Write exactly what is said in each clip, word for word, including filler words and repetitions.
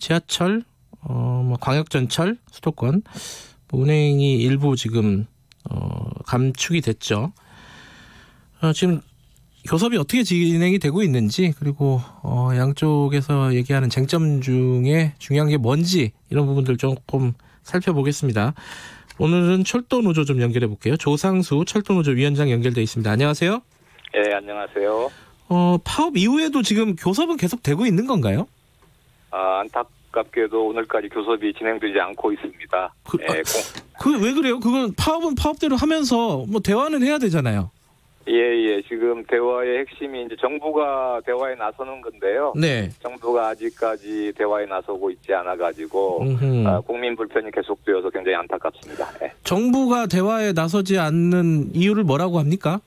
지하철, 어, 뭐 광역전철, 수도권 뭐 운행이 일부 지금 어, 감축이 됐죠. 어, 지금 교섭이 어떻게 진행이 되고 있는지 그리고 어, 양쪽에서 얘기하는 쟁점 중에 중요한 게 뭔지 이런 부분들 조금 살펴보겠습니다. 오늘은 철도노조 좀 연결해 볼게요. 조상수 철도노조 위원장 연결돼 있습니다. 안녕하세요. 네, 안녕하세요. 어, 파업 이후에도 지금 교섭은 계속 되고 있는 건가요? 아, 안타깝게도 오늘까지 교섭이 진행되지 않고 있습니다. 그, 네, 아, 그 왜 그래요? 그건 파업은 파업대로 하면서 뭐 대화는 해야 되잖아요. 예, 예. 지금 대화의 핵심이 이제 정부가 대화에 나서는 건데요. 네. 정부가 아직까지 대화에 나서고 있지 않아가지고 아, 국민 불편이 계속되어서 굉장히 안타깝습니다. 네. 정부가 대화에 나서지 않는 이유를 뭐라고 합니까?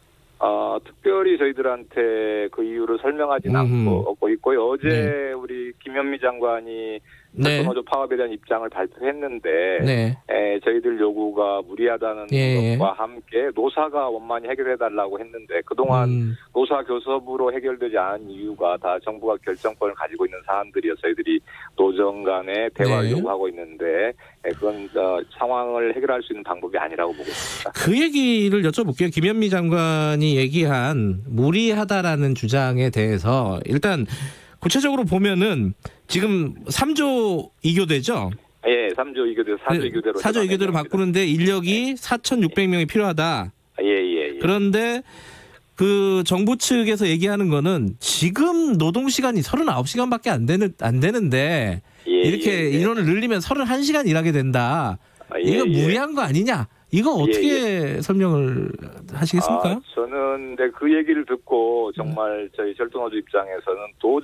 어, 특별히 저희들한테 그 이유를 설명하진 않고 없고 있고요. 어제 네. 우리 김현미 장관이 철도노조 네. 파업에 대한 입장을 발표했는데 네. 에, 저희들 요구가 무리하다는 예. 것과 함께 노사가 원만히 해결해달라고 했는데 그동안 음. 노사 교섭으로 해결되지 않은 이유가 다 정부가 결정권을 가지고 있는 사안들이어 저희들이 노정 간에 대화를 네. 요구하고 있는데 에, 그건 어, 상황을 해결할 수 있는 방법이 아니라고 보고 있습니다. 그 얘기를 여쭤볼게요. 김현미 장관이 얘기한 무리하다라는 주장에 대해서 일단 구체적으로 보면은 지금 삼조 이교대죠? 예, 삼조 이교대, 사조 이교대로. 사조 이교대로 바꾸는데 인력이 네. 사천육백 명이 필요하다. 예, 예, 예. 그런데 그 정부 측에서 얘기하는 거는 지금 노동 시간이 서른아홉 시간밖에 안 되는 안 되는데 예, 이렇게 예, 예. 인원을 늘리면 서른한 시간 일하게 된다. 예, 이거 무리한 예. 거 아니냐? 이거 어떻게 예, 예. 설명을 하시겠습니까? 아, 저는 네, 그 얘기를 듣고 정말 저희 철도노조 입장에서는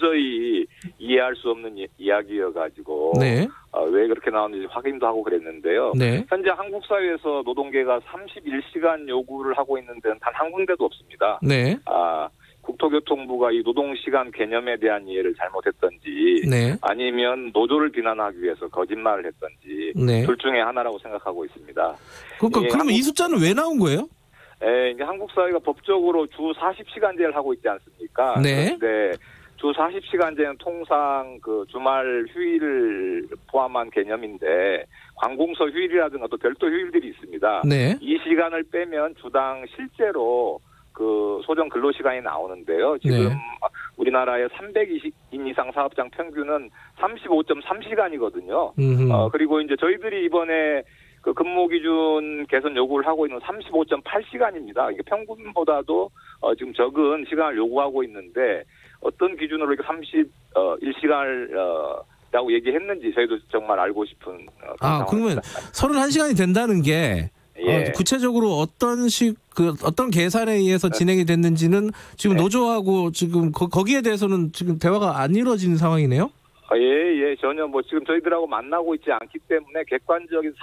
도저히 이해할 수 없는 이, 이야기여가지고 네. 어, 왜 그렇게 나오는지 확인도 하고 그랬는데요. 네. 현재 한국 사회에서 노동계가 삼십일 시간 요구를 하고 있는 데는 단 한 군데도 없습니다. 네. 아, 국토교통부가 이 노동시간 개념에 대한 이해를 잘못했던지 네. 아니면 노조를 비난하기 위해서 거짓말을 했던지 네. 둘 중에 하나라고 생각하고 있습니다. 그러니까 그러면 한국, 이 숫자는 왜 나온 거예요? 예, 이제 한국 사회가 법적으로 주 사십 시간제를 하고 있지 않습니까? 네. 그런데 주 사십 시간제는 통상 그 주말 휴일을 포함한 개념인데 관공서 휴일이라든가 또 별도 휴일들이 있습니다. 네. 이 시간을 빼면 주당 실제로 그 소정 근로시간이 나오는데요. 지금 네. 우리나라의 삼백이십 인 이상 사업장 평균은 삼십오 점 삼 시간이거든요. 어, 그리고 이제 저희들이 이번에 그 근무 기준 개선 요구를 하고 있는 삼십오 점 팔 시간입니다. 이게 평균보다도 어, 지금 적은 시간을 요구하고 있는데 어떤 기준으로 이렇게 삼십일 시간을 어, 라고 얘기했는지 저희도 정말 알고 싶은 어, 아, 그러면 서른한 시간이 된다는 게 예. 어, 구체적으로 어떤 식, 그, 어떤 계산에 의해서 진행이 됐는지는 지금 네. 노조하고 지금 거, 거기에 대해서는 지금 대화가 안 이루어지는 상황이네요? 아, 예, 예. 전혀 뭐 지금 저희들하고 만나고 있지 않기 때문에 객관적인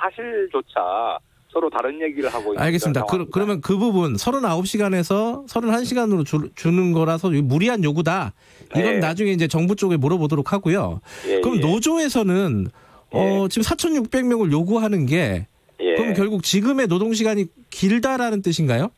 사실조차 서로 다른 얘기를 하고 있는 알겠습니다. 그, 그러면 그 부분 서른아홉 시간에서 서른한 시간으로 주, 주는 거라서 무리한 요구다. 이건 예. 나중에 이제 정부 쪽에 물어보도록 하고요. 예, 그럼 예. 노조에서는 예. 어, 지금 사천육백 명을 요구하는 게 예. 그럼 결국 지금의 노동시간이 길다라는 뜻인가요?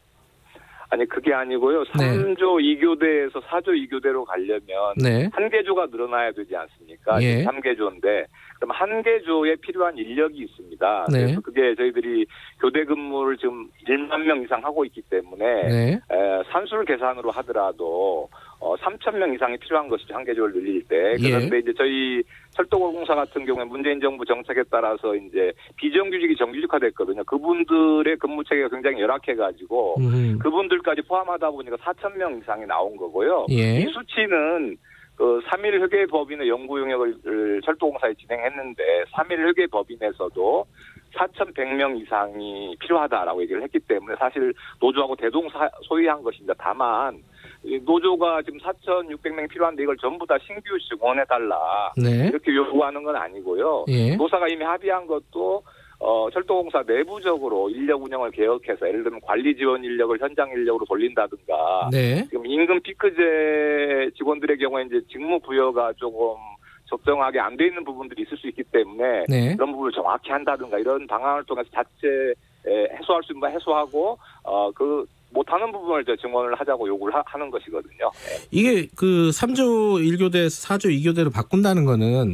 아니 그게 아니고요. 삼조 네. 이교대에서 사조 이교대로 가려면 네. 한 개조가 늘어나야 되지 않습니까? 예. 삼 개조인데 그럼 한 개조에 필요한 인력이 있습니다. 네. 그래서 그게 저희들이 교대 근무를 지금 일만 명 이상 하고 있기 때문에 네. 에, 산술 계산으로 하더라도 어, 삼천 명 이상이 필요한 것이죠. 한 개조를 늘릴 때. 그런데 예. 이제 저희 철도공사 같은 경우에 문재인 정부 정책에 따라서 이제 비정규직이 정규직화됐거든요. 그분들의 근무 체계가 굉장히 열악해가지고 음. 그분들까지 포함하다 보니까 사천 명 이상이 나온 거고요. 예. 이 수치는 그 삼일 회계 법인의 연구 용역을 철도공사에 진행했는데 삼일 회계 법인에서도 사천백 명 이상이 필요하다라고 얘기를 했기 때문에 사실 노조하고 대동소이한 것입니다. 다만 노조가 지금 사천육백 명이 필요한데 이걸 전부 다 신규 증원해달라 네. 이렇게 요구하는 건 아니고요. 예. 노사가 이미 합의한 것도 어, 철도공사 내부적으로 인력 운영을 개혁해서 예를 들면 관리 지원 인력을 현장 인력으로 돌린다든가 네. 지금 임금 피크제 직원들의 경우에 이제 직무 부여가 조금 적정하게 안 돼 있는 부분들이 있을 수 있기 때문에 네. 그런 부분을 정확히 한다든가 이런 방안을 통해서 자체 해소할 수 있는 거 해소하고 어, 그 못하는 부분을 증원을 하자고 요구를 하, 하는 것이거든요. 네. 이게 그 삼조 일 교대 사조 이 교대로 바꾼다는 거는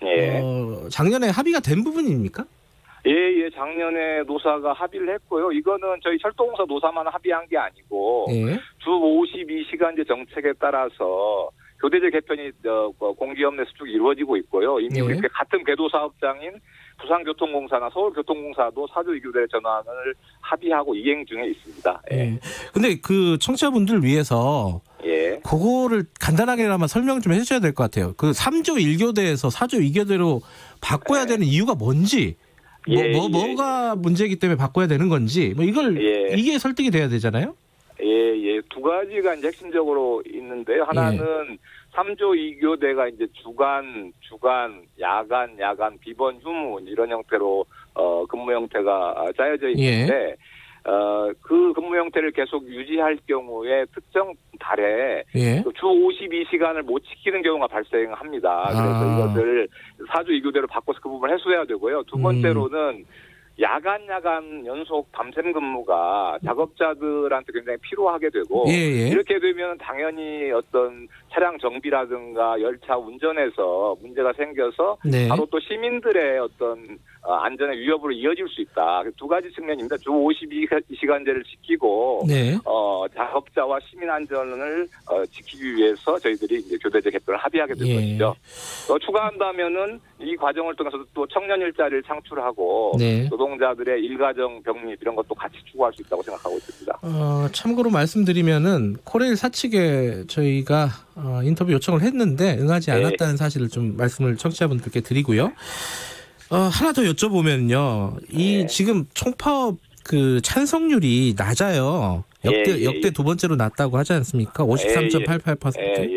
예. 어, 작년에 합의가 된 부분입니까? 예, 예, 작년에 노사가 합의를 했고요. 이거는 저희 철도공사 노사만 합의한 게 아니고 예. 주 오십이 시간제 정책에 따라서 교대제 개편이 공기업 내 수축이 이루어지고 있고요. 이미 예. 우리 같은 궤도 사업장인 부산교통공사나 서울교통공사도 사조 이교대 전환을 합의하고 이행 중에 있습니다. 예. 근데 그 청취자분들 위해서 예. 그거를 간단하게나마 설명 좀 해주셔야 될 것 같아요. 그 삼조 일교대에서 사조 이교대로 바꿔야 예. 되는 이유가 뭔지. 뭐, 예, 뭐, 뭐가 예. 문제이기 때문에 바꿔야 되는 건지, 뭐, 이걸, 예. 이게 설득이 돼야 되잖아요? 예, 예. 두 가지가 이제 핵심적으로 있는데요. 하나는 예. 삼조 이교대가 이제 주간, 주간, 야간, 야간, 비번, 휴무, 이런 형태로, 어, 근무 형태가 짜여져 있는데, 예. 어, 그 근무 형태를 계속 유지할 경우에 특정 달에 예. 주 오십이 시간을 못 지키는 경우가 발생합니다. 그래서 아. 이것을 사주 이교대로 바꿔서 그 부분을 해소해야 되고요. 두 번째로는 음. 야간 야간 연속 밤샘 근무가 작업자들한테 굉장히 필요하게 되고 예예. 이렇게 되면 당연히 어떤 차량 정비라든가 열차 운전에서 문제가 생겨서 네. 바로 또 시민들의 어떤 안전의 위협으로 이어질 수 있다. 두 가지 측면입니다. 주 오십이 시간제를 지키고 네. 어, 작업자와 시민 안전을 어, 지키기 위해서 저희들이 이제 교대제 개편을 합의하게 된 예. 것이죠. 또 추가한다면은 이 과정을 통해서 또 청년 일자리를 창출하고 네. 노동자들의 일가정 병립 이런 것도 같이 추구할 수 있다고 생각하고 있습니다. 어, 참고로 말씀드리면은 코레일 사측에 저희가 어, 인터뷰 요청을 했는데 응하지 않았다는 네. 사실을 좀 말씀을 청취자분들께 드리고요. 어, 하나 더 여쭤보면요. 이 네. 지금 총파업 그 찬성률이 낮아요. 역대, 예, 예, 역대 두 번째로 낮다고 하지 않습니까? 오십삼 점 팔팔 퍼센트. 예, 예, 예.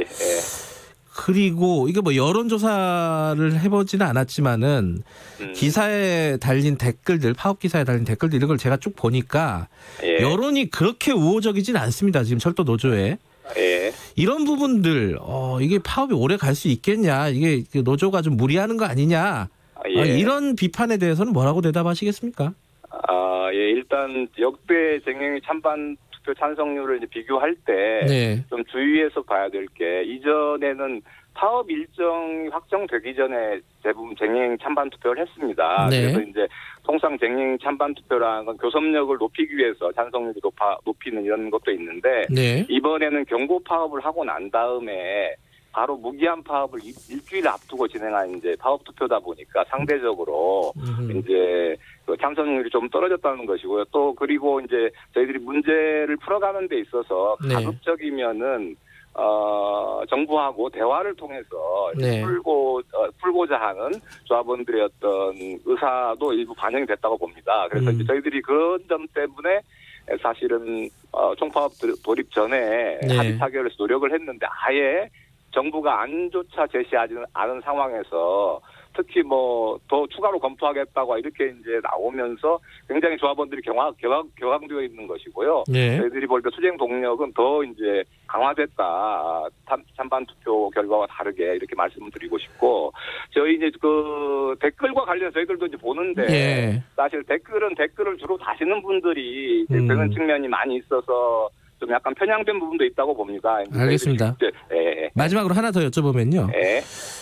그리고 이게 뭐 여론조사를 해보지는 않았지만은 음. 기사에 달린 댓글들, 파업 기사에 달린 댓글들 이런 걸 제가 쭉 보니까 예. 여론이 그렇게 우호적이진 않습니다. 지금 철도 노조에. 예. 이런 부분들, 어, 이게 파업이 오래 갈 수 있겠냐. 이게 노조가 좀 무리하는 거 아니냐. 예. 아, 이런 비판에 대해서는 뭐라고 대답하시겠습니까? 아, 예, 일단 역대 쟁행위 찬반 투표 찬성률을 이제 비교할 때 좀 네. 주의해서 봐야 될 게 이전에는 파업 일정이 확정되기 전에 대부분 쟁행 찬반 투표를 했습니다. 네. 그래서 이제 통상 쟁행 찬반 투표라는 건 교섭력을 높이기 위해서 찬성률이 높아, 높이는 이런 것도 있는데 네. 이번에는 경고 파업을 하고 난 다음에 바로 무기한 파업을 일주일 앞두고 진행한 이제 파업 투표다 보니까 상대적으로 음. 이제 참석률이 좀 떨어졌다는 것이고요. 또 그리고 이제 저희들이 문제를 풀어가는 데 있어서 네. 가급적이면은 어, 정부하고 대화를 통해서 네. 풀고 어, 풀고자 하는 조합원들의 어떤 의사도 일부 반영이 됐다고 봅니다. 그래서 음. 이제 저희들이 그런 점 때문에 사실은 어, 총파업 돌입 전에 네. 합의 타결에서 노력을 했는데 아예 정부가 안조차 제시하지 않은 상황에서 특히 뭐 더 추가로 검토하겠다고 이렇게 이제 나오면서 굉장히 조합원들이 경화, 격앙, 격앙되어 있는 것이고요. 네. 저희들이 볼 때 투쟁 동력은 더 이제 강화됐다. 찬반 투표 결과와 다르게 이렇게 말씀을 드리고 싶고 저희 이제 그 댓글과 관련 저희들도 이제 보는데 네. 사실 댓글은 댓글을 주로 다시는 분들이 이제 음. 그런 측면이 많이 있어서 좀 약간 편향된 부분도 있다고 봅니다. 알겠습니다. 예. 마지막으로 하나 더 여쭤보면요. 예.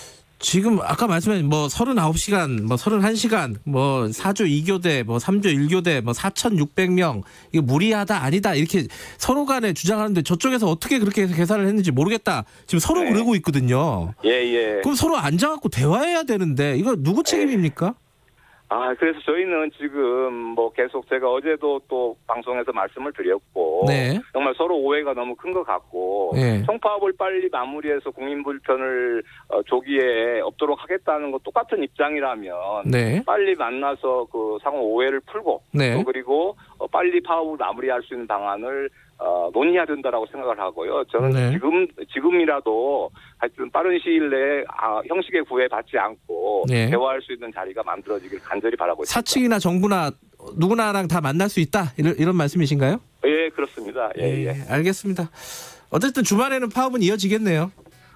지금 아까 말씀하신 뭐 서른아홉 시간, 뭐 서른한 시간, 뭐 사조 이교대, 뭐 삼조 일교대, 뭐 사천육백 명 이거 무리하다 아니다 이렇게 서로 간에 주장하는데 저쪽에서 어떻게 그렇게 해서 계산을 했는지 모르겠다. 지금 서로 네. 그러고 있거든요. 예, 예. 그럼 서로 앉아갖고 대화해야 되는데 이거 누구 책임입니까? 아, 그래서 저희는 지금 뭐 계속 제가 어제도 또 방송에서 말씀을 드렸고 네. 정말 서로 오해가 너무 큰 것 같고 네. 총파업을 빨리 마무리해서 국민 불편을 어, 조기에 없도록 하겠다는 거 똑같은 입장이라면 네. 빨리 만나서 그 상호 오해를 풀고 네. 또 그리고 어, 빨리 파업을 마무리할 수 있는 방안을 어, 논의해야 된다라고 생각을 하고요. 저는 네. 지금, 지금이라도 하여튼 빠른 시일 내에 아, 형식의 구애받지 않고 네. 대화할 수 있는 자리가 만들어지길 간절히 바라고 있습니다. 사측이나 정부나 누구나랑 다 만날 수 있다? 이런, 이런 말씀이신가요? 예, 그렇습니다. 예, 예, 예. 알겠습니다. 어쨌든 주말에는 파업은 이어지겠네요.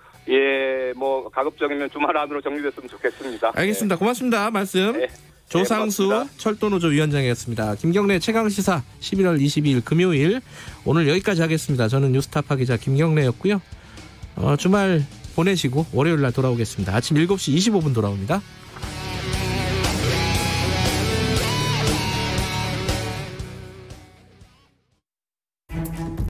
예, 뭐 가급적이면 주말 안으로 정리됐으면 좋겠습니다. 알겠습니다. 예. 고맙습니다. 말씀. 예. 조상수 네, 철도노조 위원장이었습니다. 김경래 최강시사 십일월 이십이일 금요일 오늘 여기까지 하겠습니다. 저는 뉴스타파 기자 김경래였고요. 어, 주말 보내시고 월요일 날 돌아오겠습니다. 아침 일곱 시 이십오 분 돌아옵니다.